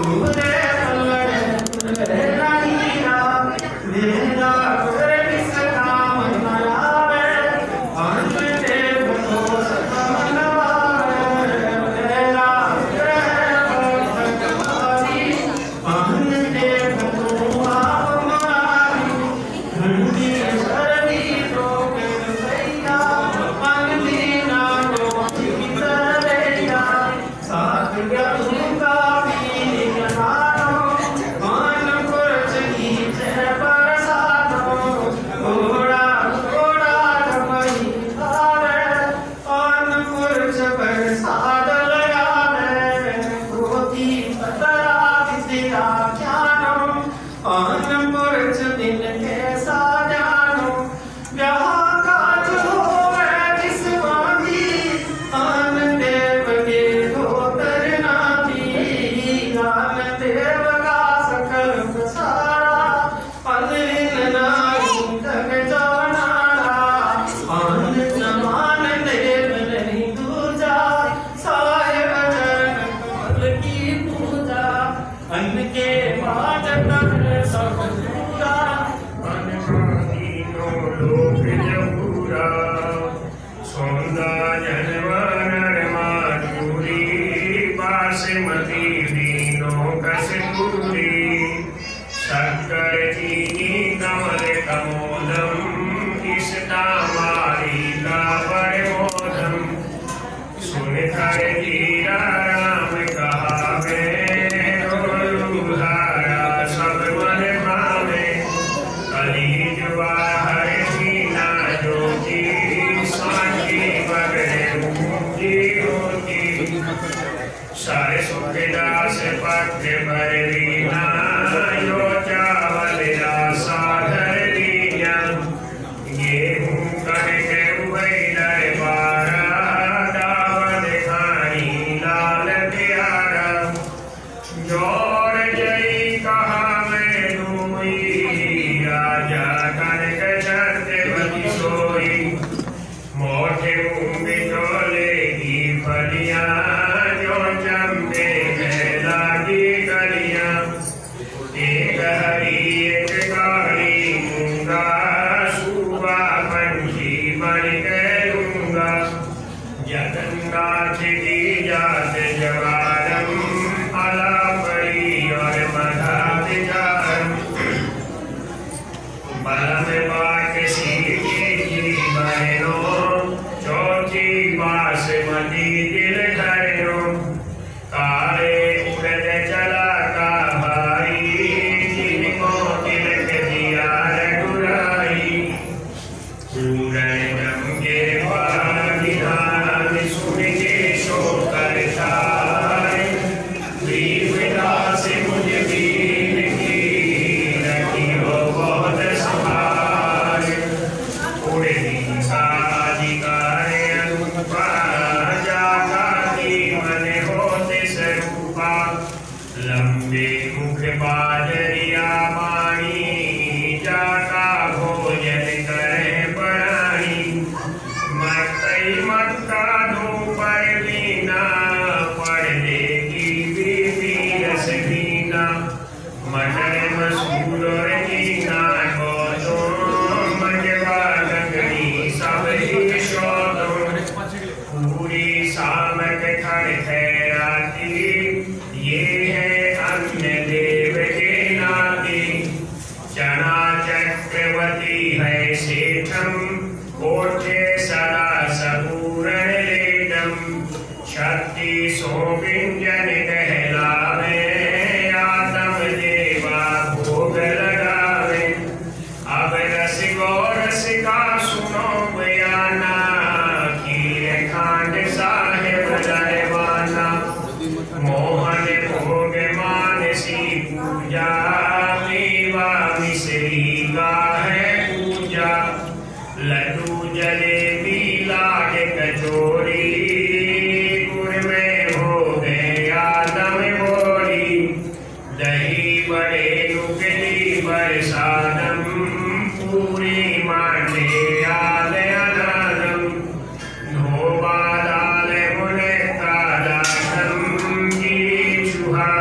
Suha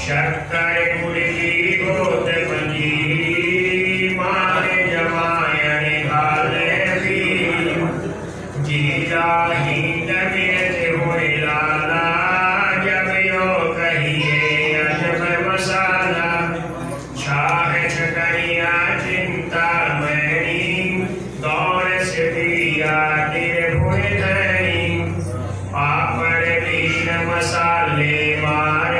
शक्कर कुड़ी गोद पंजी मारे जमायन घाले भी जीरा ही नबियत हुए लाला जब यो कहिए अजब मसाला छाह छकरिया चिंता मैनी दौड़ से दिया तिर हुए धनी पापड़ बीन मसाले मारे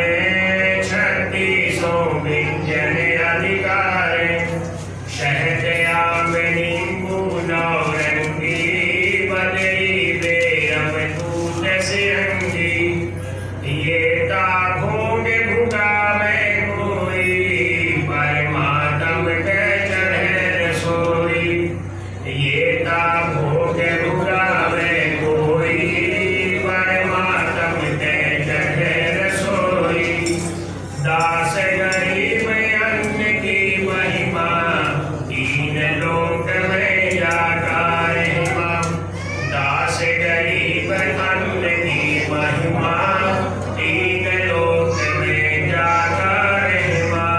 व्यंजन अधिकार शहद आम नींबू नौरंगी बदरी बेरम दूध से अंगी ये ताकों के भूखा में कोई परमात्म के चढ़े रसोई ये ताकों के भूखा में कोई परमात्म के चढ़े रसोई दास गरीब अन्न की महिमा तीन लोक में जाकर हिमा दास गरीब अन्न की महिमा तीन लोक में जाकर हिमा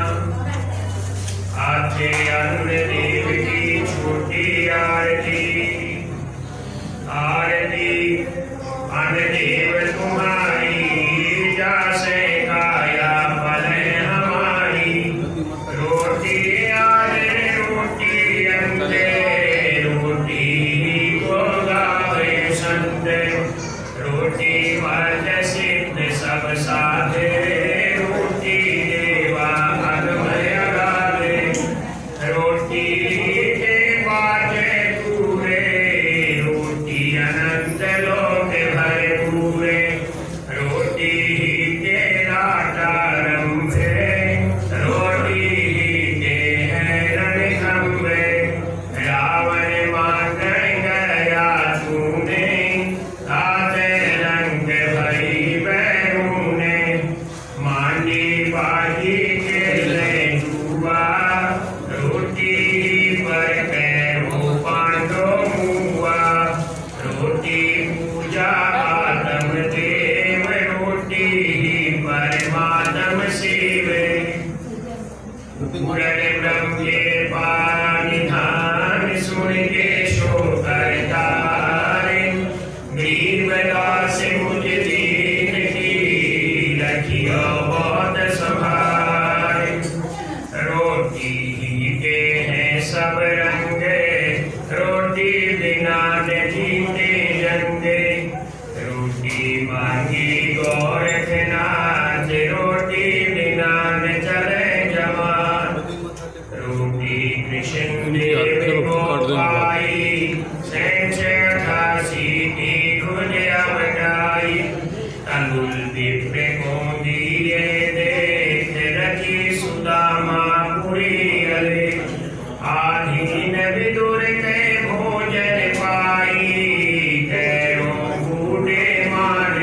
आते अन्न देव की छोटी आरती आरती अन्न देव तुम्हारी जासे काया रोटी आरे रोटी अंदे रोटी को गावे संदे रोटी वाज सिद्ध सब साधे रोटी देवा अगमय गावे रोटी के बाजे पूरे रोटी अनंत लोक भरे पूरे रोटी के राटारंभे रावण मान गया तूने आते रंग भई बैरूने मांडी बाजी के ले डूबा रोटी पर कैरो पांडो मुआ रोटी पूजा आत्म देव रोटी परमात्म शिवे ब्रह्म के पानिधान सुन के शोकर तारे गरीबदास मुझ दीन की रखियो बहुत संभारे रोटी ही के हैं सब रंगे रोटी बिना न जीते जंगे रोटी मांगी गोरखनाथ रोटी बिना न चले जमात रोटी कृष्ण देव को पाई सैंच 88 की खुद अवटाई तंदुल विप्र को दिए देख रखी सुदामा पुरी अले आधीन विदुर के भोजन पाई कैरों बूढ़े मान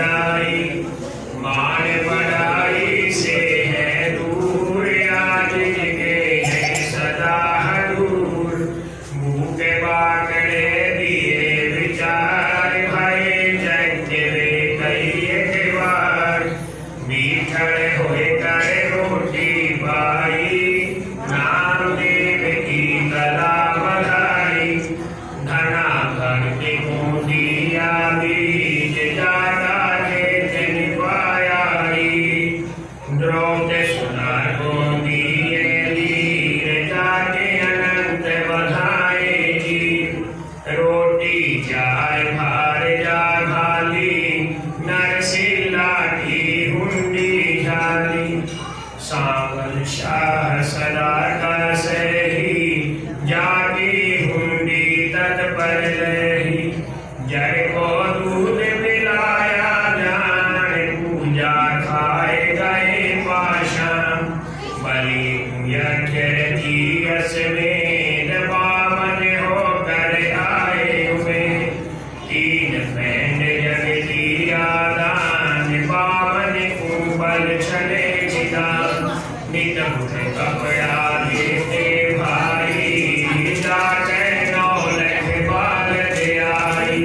बढ़ाई से है दूर आज के है सदा दूर भूखे बाकड़े दिए विचार भाई जंगले कई बार बीठड़ होए करे रोटी पाई नाम देव की कला बधाई धना भक्ति को दिया बीज जाता चेतन पायारी द्रोत सुना को दिए लीर जाके अनंत बधाए जी रोटी चाय भार जा खाली नरसिला की हुंडी झाली सावन शाह सदा का सही जागी हुंडी तत्पर रही जय को दूध पिलाया जान पूजा खाए गए पाशां बलि यज्ञ जीयस वेद पावन होकर आए हुए तीन पैंड जग दिया दान पावन कुंबल छले चिदान नित मुख कपड़ा देते भाई जाके नौलख बाल दे आई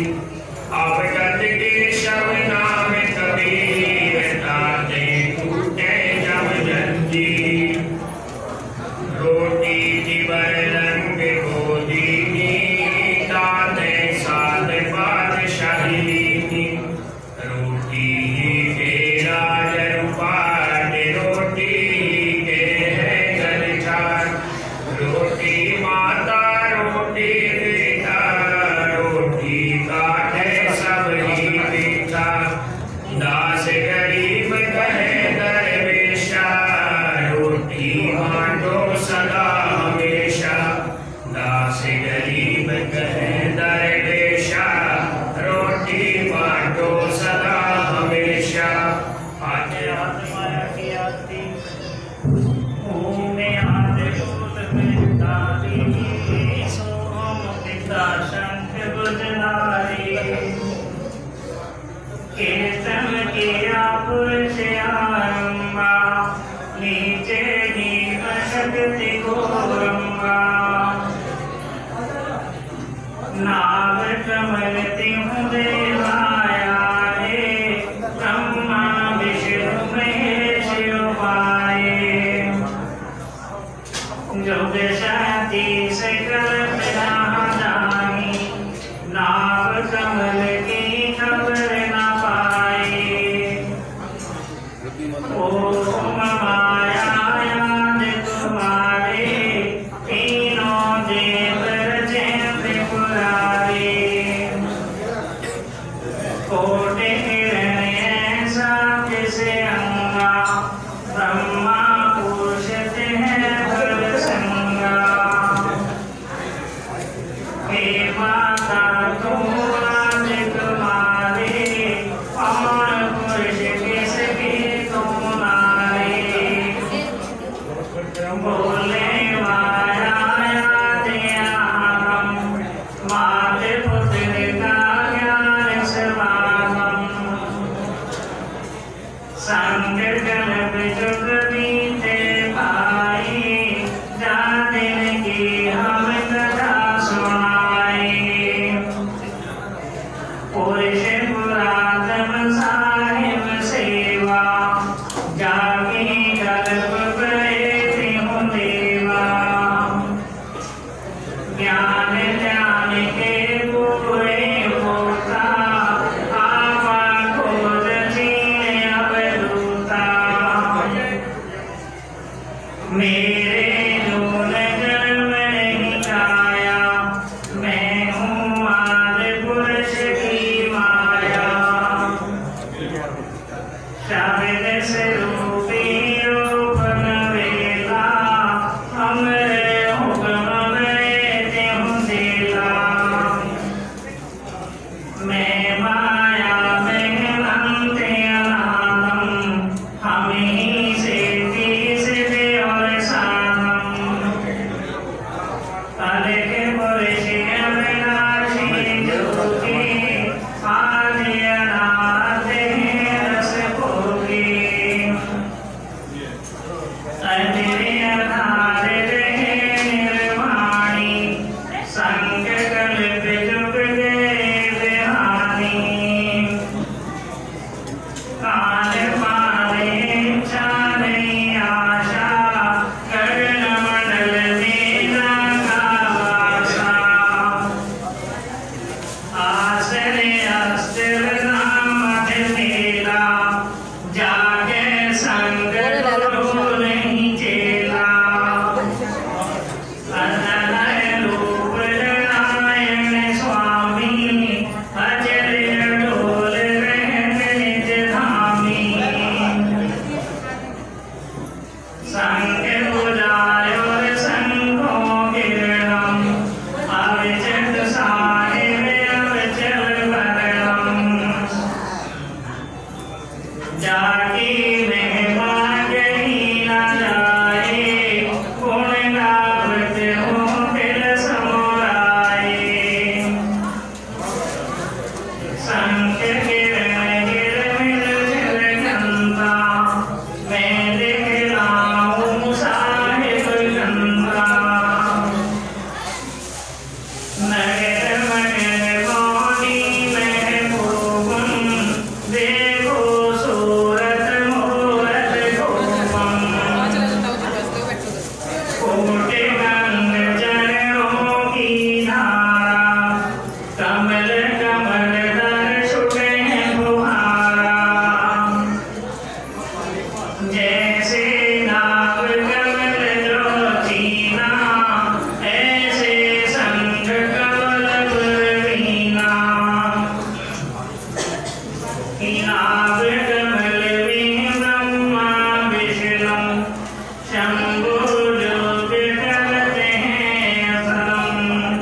अवगत के शव नाम कबीर ताते टूटे किया पुरुष आरंभा नीचे नीम शक्ति गोरंबा नाभ कमल तिहु देवाया रे ब्रह्मा विष्णु महेश उपाये जोग शक्ति सकल प्रधानी नाभ कमल की खबर न पाए ओम माया याद तुम्हारे तीनों देव रचे त्रिपुरारी कोटि किरण ऐसा किसे अंगा ब्रह्मा पूछते हैं भर संगा हे माता तुम आज तुम्हारे और पुरुष किसके तुम नारे बोले माया याद हम मात पुत्र का ज्ञान समागम संग कल्प जुग बीते भाई जातिन की हम कथा सुनाए पुरुष पुरातन साहिब सेवा जागी कल्प प्रयति हूँ देवा ज्ञान ध्यान के पूरे होता आपा खोज चीन अवधूता मेरे नून जन्म नहीं आया मैं हूँ आदि पुरुष की माया शब्द स्वरूपी रूप नवेला हमरे हुक्म में त्यों देला मैं माया में अनंत अनादम हम ही से तीसरे और साधम अलग पुरुष अविनाशी ज्योति आदि अनाथ रस भोगी अजय आधार रहे निर्वाणी संग कल्प जुग देव हानि काल पाले चारे आशा कर्ण मंडल देना का वासा आश्रय अस्त्र नाम मेला जागे संग गुरु नहीं चेला अनलय रूप नारायण स्वामी अजर डोल रहन निज धामी संग बुलायो संगो गिरणम अविचल साहिब अविचल वरणम जागी महिमा कहीं न जाए गुण गावत हो दिल समोराए संग किरण गिर मिल जलगंधा मैं दिखलाऊं साहिब गंगा नगर मगर मौनी महबूबम देखो सूरत मूरत गोपम कोटि गंग जड़ों की धारा कमल कमल दर छुटे बुहारा जैसे नाग कमल ज्योतिना ऐसे संग कमल गुरवीना नाभ कमल में ब्रह्मा विष्णु शंभु लोक करते हैं अधर्म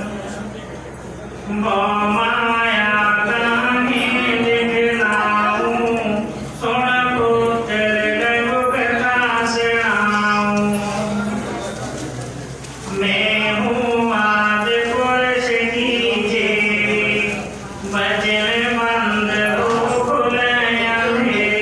माया गाने दिखलाऊं सुन पुत्र रघु कथा सुनाऊं मैं हूँ आदि पुरुष की चेरी भजन मंद गोकुल अंधेरी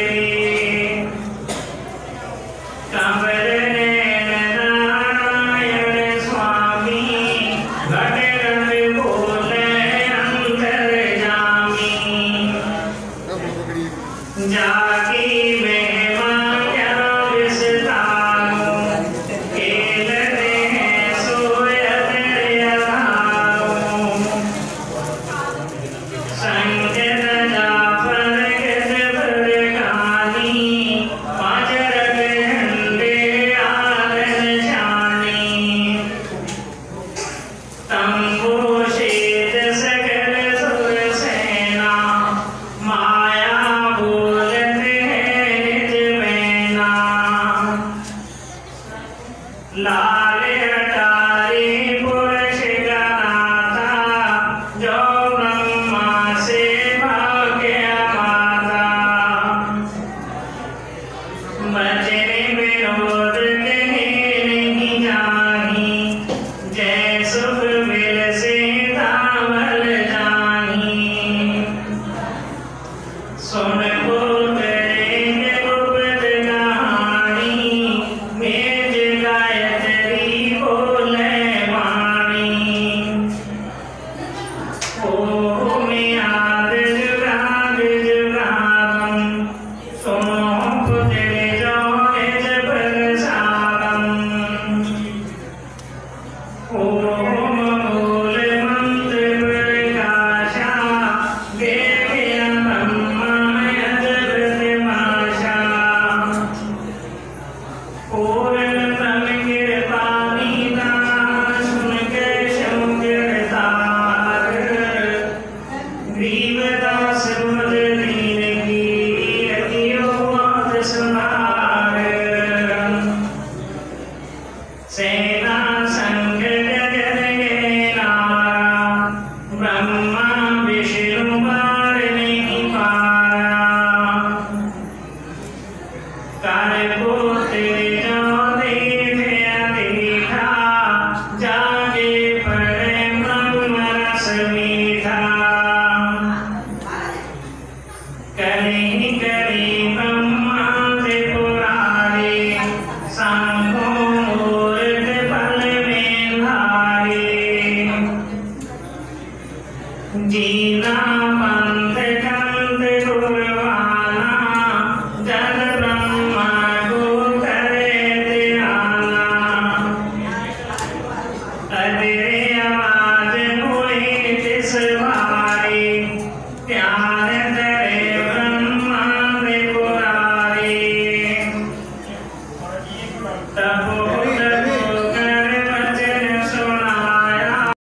तब